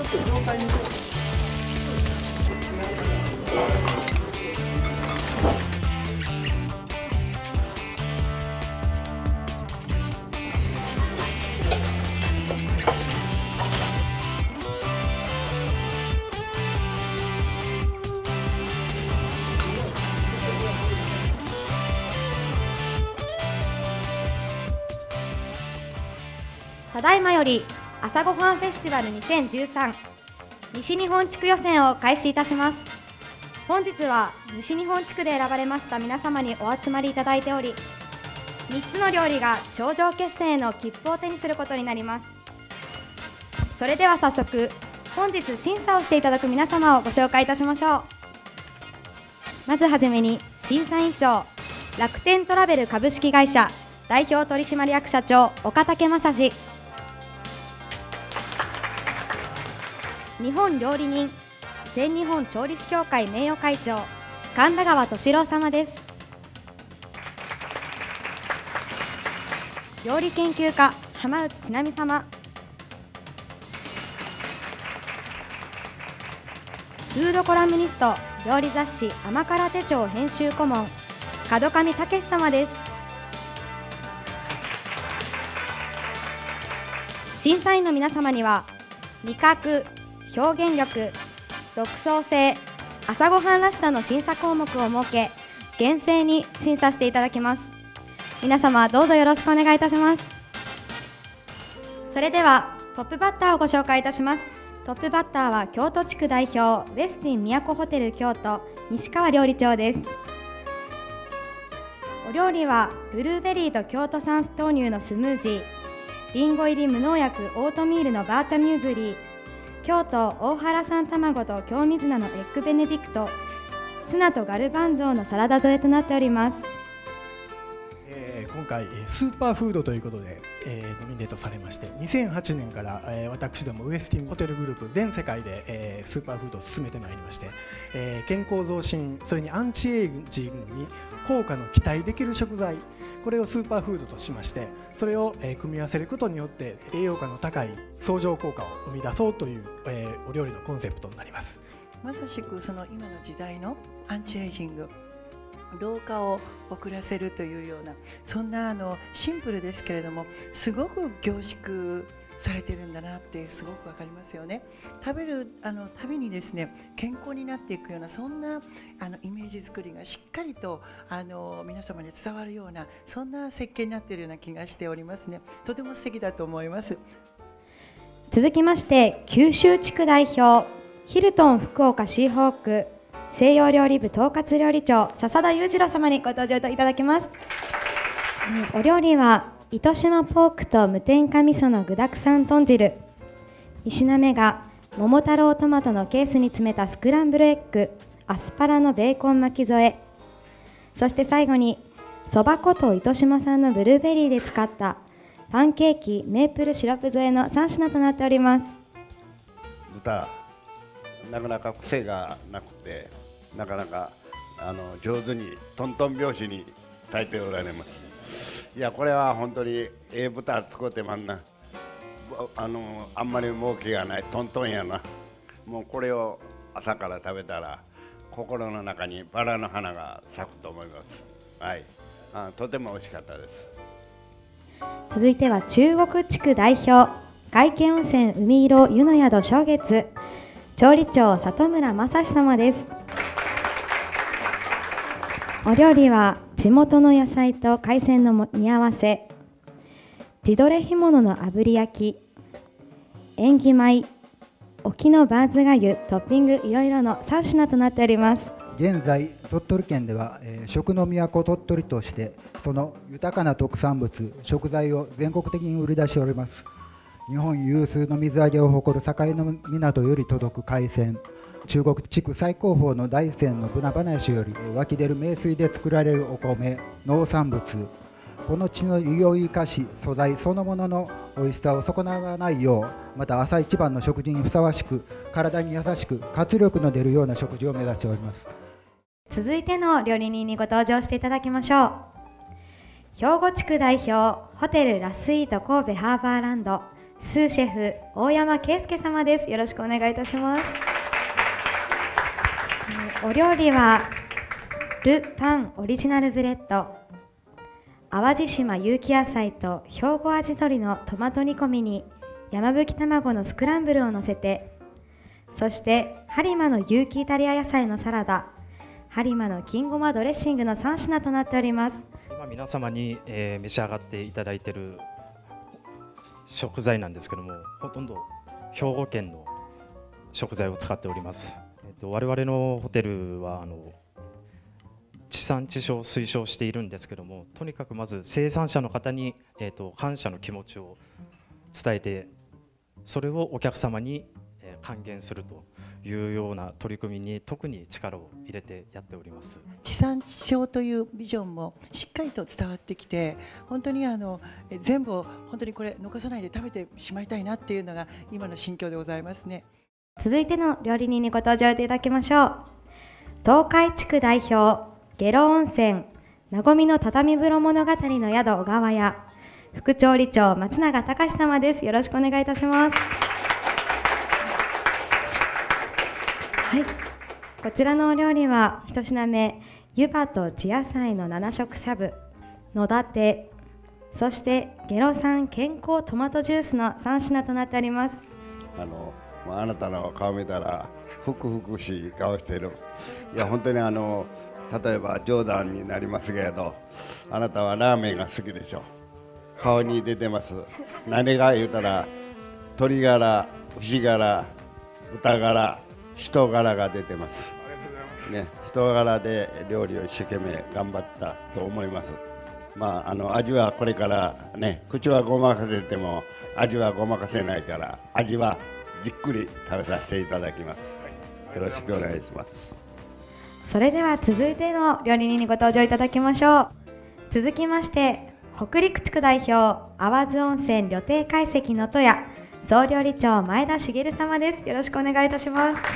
ただいまより朝ごはんフェスティバル2013西日本地区予選を開始いたします。本日は西日本地区で選ばれました皆様にお集まりいただいており、3つの料理が頂上決戦への切符を手にすることになります。それでは早速、本日審査をしていただく皆様をご紹介いたしましょう。まずはじめに審査委員長、楽天トラベル株式会社代表取締役社長岡武正史、日本料理人全日本調理師協会名誉会長神田川俊郎様です。料理研究家浜内千奈美様、フードコラムニスト料理雑誌甘辛手帳編集顧問門上武様です。審査員の皆様には味覚、表現力、独創性、朝ごはんらしさの審査項目を設け、厳正に審査していただきます。皆様どうぞよろしくお願いいたします。それではトップバッターをご紹介いたします。トップバッターは京都地区代表ウェスティン都ホテル京都西川料理長です。お料理はブルーベリーと京都産豆乳のスムージー、りんご入り無農薬オートミールのバーチャミューズリー、京都大原産卵と京水菜のエッグベネディクト、ツナとガルバンゾーのサラダ添えとなっております。 今回スーパーフードということで、ノミネートされまして、2008年から、私どもウエスティンホテルグループ全世界で、スーパーフードを進めてまいりまして、健康増進、それにアンチエイジングに効果の期待できる食材、これをスーパーフードとしまして、それを組み合わせることによって栄養価の高い相乗効果を生み出そうという、お料理のコンセプトになります。 まさしくその今の時代のアンチエイジング、老化を遅らせるというような、そんなシンプルですけれどもすごく凝縮されてるんだなってすごくわかりますよね。食べるたびにですね、健康になっていくような、そんなイメージ作りがしっかりと皆様に伝わるような、そんな設計になっているような気がしておりますね。とても素敵だと思います。 続きまして九州地区代表ヒルトン福岡シーホーク西洋料理部統括料理長笹田裕次郎様にご登場いただきます。お料理は糸島ポークと無添加味噌の具沢山豚汁、2品目が桃太郎トマトのケースに詰めたスクランブルエッグ、アスパラのベーコン巻き添え、そして最後にそば粉と糸島産のブルーベリーで使ったパンケーキメープルシロップ添えの3品となっております。 豚、なかなか癖がなくて、なかなか上手にトントン拍子に炊いておられます。いや、これは本当に豚使ってまんな。あんまり儲けがないトントンやな。もうこれを朝から食べたら心の中にバラの花が咲くと思います。はい、とても美味しかったです。 続いては中国地区代表外見温泉海色湯の宿正月調理長里村正史様です。お料理は地元の野菜と海鮮の煮合わせ、地どれ干物の炙り焼き、縁起米、沖のバーズがゆトッピングいろいろの3品となっております。 現在鳥取県では、食の都鳥取としてその豊かな特産物食材を全国的に売り出しております。日本有数の水揚げを誇る境の港より届く海鮮、中国地区最高峰の大山のブナ話より湧き出る名水で作られるお米、農産物、この地の利用を生かし素材そのものの美味しさを損なわないよう、また朝一番の食事にふさわしく体に優しく活力の出るような食事を目指しております。 続いての料理人にご登場していただきましょう。兵庫地区代表ホテルラスイート神戸ハーバーランドスーシェフ大山圭介様です。よろしくお願いいたします。お料理はル・パンオリジナルブレッド、淡路島有機野菜と兵庫味鶏のトマト煮込みに山吹卵のスクランブルをのせて、そして播磨の有機イタリア野菜のサラダ、播磨の金ごまドレッシングの3品となっております。 今皆様に、召し上がっていただいている食材なんですけども、ほとんど兵庫県の食材を使っております。我々のホテルは地産地消を推奨しているんですけども、とにかくまず生産者の方に、感謝の気持ちを伝えて、それをお客様に還元するというような取り組みに特に力を入れてやっております。 地産地消というビジョンもしっかりと伝わってきて、本当に全部を本当にこれ残さないで食べてしまいたいなっていうのが今の心境でございますね。 続いての料理人にご登場いただきましょう。東海地区代表下呂温泉なごみの畳風呂物語の宿小川屋副調理長松永隆様です。よろしくお願いいたします。はい、こちらのお料理は一品目、湯葉と地野菜の7色しゃぶ、野立て、そして下呂産健康トマトジュースの3品となっております。 あなたの顔見たらふくふくしい顔している。いや本当に例えば冗談になりますけれど、あなたはラーメンが好きでしょ。顔に出てます。何が言うたら鶏ガラ、牛ガラ、豚ガラ、人柄が出てます。ね、人柄で料理を一生懸命頑張ったと思います。味はこれからね、口はごまかせても味はごまかせないから、味はじっくり食べさせていただきます。よろしくお願いします。 それでは続いての料理人にご登場いただきましょう。続きまして北陸地区代表淡津温泉旅亭懐石の戸屋総料理長前田茂様です。よろしくお願いいたします。こ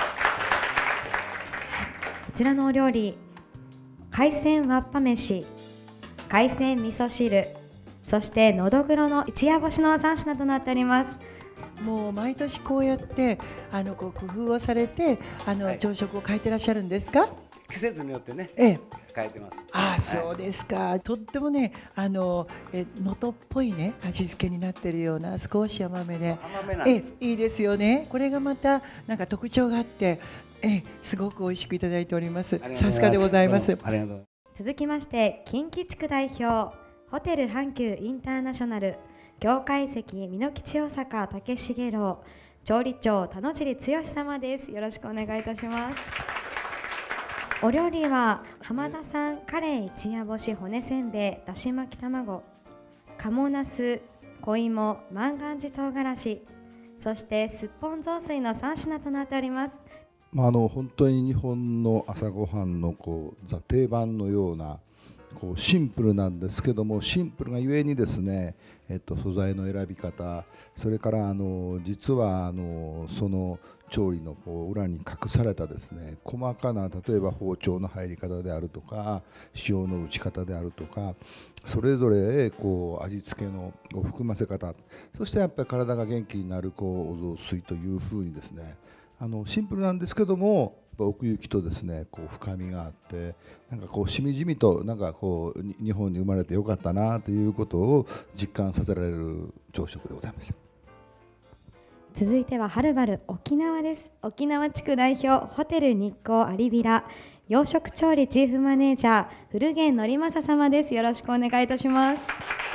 ちらのお料理、海鮮わっぱ飯、海鮮味噌汁、そしてのどぐろの一夜干しの3品となっております。 もう毎年こうやってこう工夫をされて朝食を変えてらっしゃるんですか？ 季節によってね、 変えてます。 ああ、そうですか。とってもね能登っぽいね味付けになっているような、少し甘めで、 甘めなんです。 いいですよね。これがまたなんか特徴があって、すごく美味しくいただいております。さすがでございます。 ありがとう。 続きまして近畿地区代表ホテル阪急インターナショナル業界席美濃吉大阪竹重楼調理長田野尻剛様です。よろしくお願いいたします。お料理は浜田産カレー一夜干し骨せんべいだし巻き卵、鴨なす、小芋、万願寺唐辛子、そしてすっぽん雑炊の3品となっております。 本当に日本の朝ごはんのザ定番のようなシンプルなんですけども、シンプルがゆえにですね、素材の選び方、それから実はその調理の裏に隠されたですね、細かな例えば包丁の入り方であるとか塩の打ち方であるとか、それぞれ味付けの含ませ方、そしてやっぱり体が元気になるお雑炊というふうにですね、シンプルなんですけども奥行きとですね深みがあって、なんかしみじみとなんか日本に生まれてよかったなということを実感させられる朝食でございました。 続いてははるばる沖縄です。沖縄地区代表ホテル日光アリビラ洋食調理チーフマネージャー古源則正様です。よろしくお願いいたします。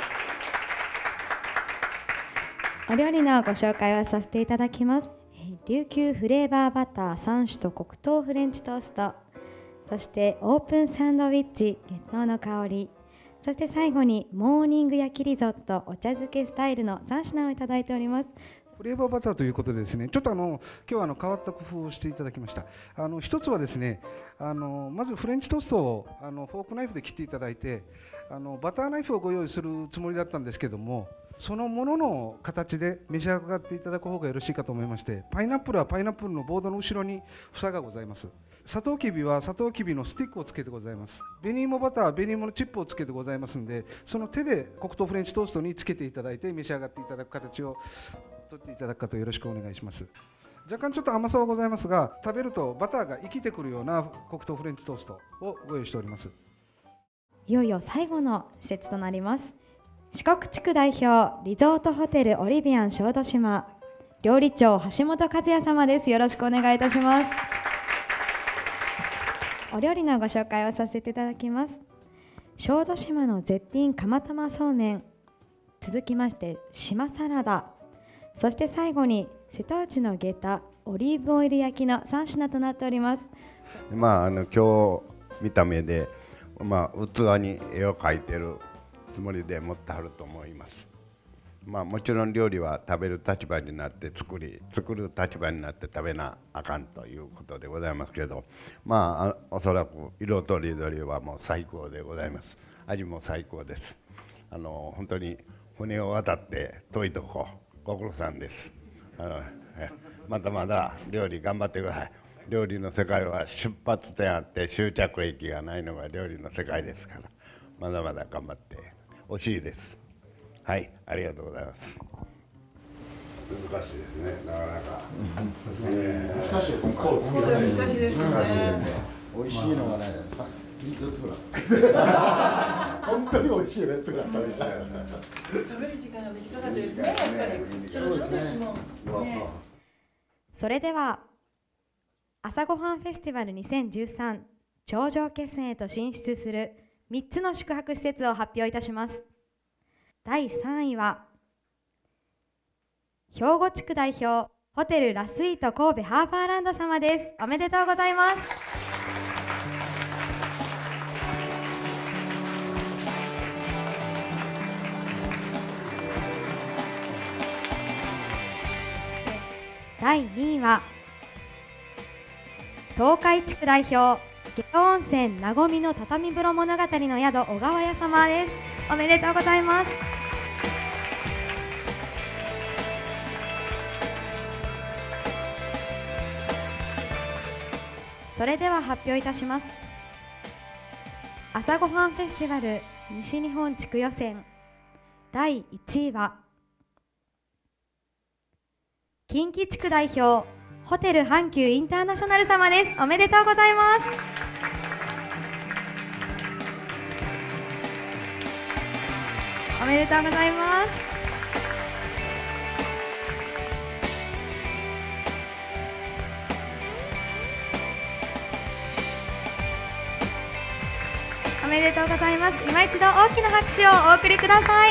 お料理のご紹介をさせていただきます。琉球フレーバーバター3種と黒糖フレンチトースト、そしてオープンサンドウィッチ月桃の香り、そして最後にモーニング焼きリゾットお茶漬けスタイルの3品をいただいております。 フレーバーバターということでですね、ちょっと今日は変わった工夫をしていただきました。一つはですね、まずフレンチトーストをフォークナイフで切っていただいて、バターナイフをご用意するつもりだったんですけども、 そのものの形で召し上がっていただく方がよろしいかと思いまして、パイナップルはパイナップルのボードの後ろに房がございます。サトウキビはサトウキビのスティックをつけてございます。紅芋バターは紅芋のチップをつけてございますので、その手で黒糖フレンチトーストにつけていただいて召し上がっていただく形をとっていただくかとよろしくお願いします。若干ちょっと甘さはございますが、食べるとバターが生きてくるような黒糖フレンチトーストをご用意しております。 いよいよ最後の施設となります。四国地区代表リゾートホテルオリビアン小豆島料理長橋本和也様です。よろしくお願いいたします。お料理のご紹介をさせていただきます。小豆島の絶品釜玉そうめん、続きまして島サラダ、そして最後に瀬戸内の下駄オリーブオイル焼きの3品となっております。 今日見た目で、器に絵を描いてるつもりで持ってはると思います。もちろん料理は食べる立場になって作る立場になって食べなあかんということでございますけど、おそらく色とりどりはもう最高でございます。味も最高です。本当に船を渡って遠いとこご苦労さんです。まだまだ料理頑張ってください。料理の世界は出発点あって終着駅がないのが料理の世界ですから、まだまだ頑張ってほしいです。はい、ありがとうございます。難しいですね、なかなか。 難しい、難しいですね。美味しいのがね、4つぐらい。本当に美味しいやつが食べる時間が短かったですね。やっぱり。そうですもん。 それでは朝ごはんフェスティバル2013頂上決戦へと進出する3つの宿泊施設を発表いたします。第3位は兵庫地区代表ホテルラスイート神戸ハーバーランド様です。おめでとうございます。第2位は東海地区代表下呂温泉なごみの畳風呂物語の宿小川屋様です。おめでとうございます。それでは発表いたします。朝ごはんフェスティバル西日本地区予選第1位は近畿地区代表ホテル阪急インターナショナル様です。おめでとうございます。おめでとうございます。おめでとうございます。今一度大きな拍手をお送りください。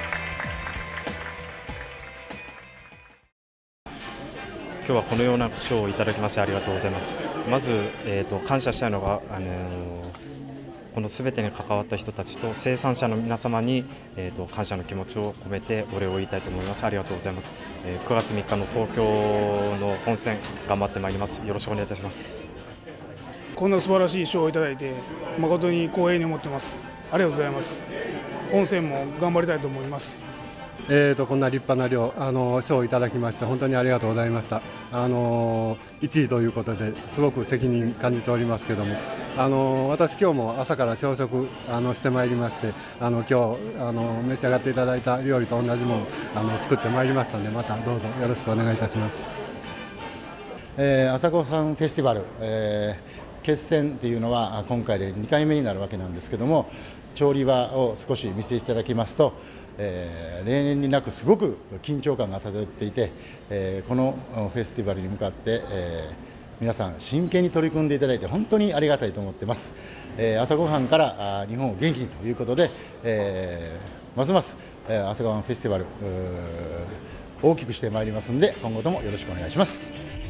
今日はこのような賞をいただきましてありがとうございます。まず、感謝したいのが、このすべてに関わった人たちと生産者の皆様に、感謝の気持ちを込めてお礼を言いたいと思います。ありがとうございます。9月3日の東京の本戦頑張ってまいります。よろしくお願いいたします。 こんな素晴らしい賞をいただいて誠に光栄に思っています。ありがとうございます。本戦も頑張りたいと思います。 こんな立派な賞をいただきまして本当にありがとうございました。1位ということですごく責任感じておりますけども、私今日も朝から朝食してまいりまして、今日召し上がっていただいた料理と同じもの作ってまいりましたので、またどうぞよろしくお願いいたします。 朝ごはんフェスティバル、決戦っていうのは今回で2回目になるわけなんですけども、調理場を少し見せていただきますと、例年になくすごく緊張感が漂っていて、このフェスティバルに向かって、皆さん真剣に取り組んでいただいて本当にありがたいと思ってます。朝ごはんから日本を元気にということで、ますます朝ごはんフェスティバル大きくしてまいりますので、今後ともよろしくお願いします。